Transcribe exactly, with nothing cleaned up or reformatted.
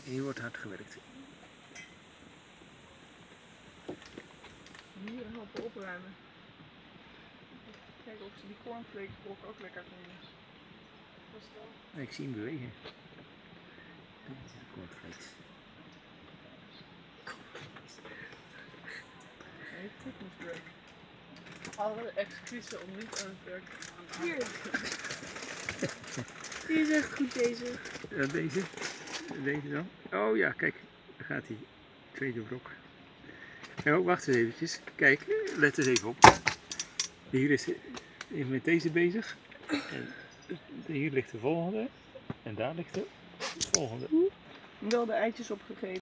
hier wordt hard gewerkt. Hier helpen opruimen. Kijken of ze die cornflakesbrok ook lekker vinden. Wat is dat? Ik zie hem bewegen. Cornflakes. Nee, fitness break. Alle excuses om niet aan het werk te gaan. Hier. Die is echt goed deze. Ja, deze. Deze dan. Oh ja, kijk. Daar gaat hij. Tweede brok. Oh, wacht eens eventjes. Kijk, let eens even op. Hier is hij met deze bezig. En hier ligt de volgende. En daar ligt de volgende. Wel de eitjes opgegeten.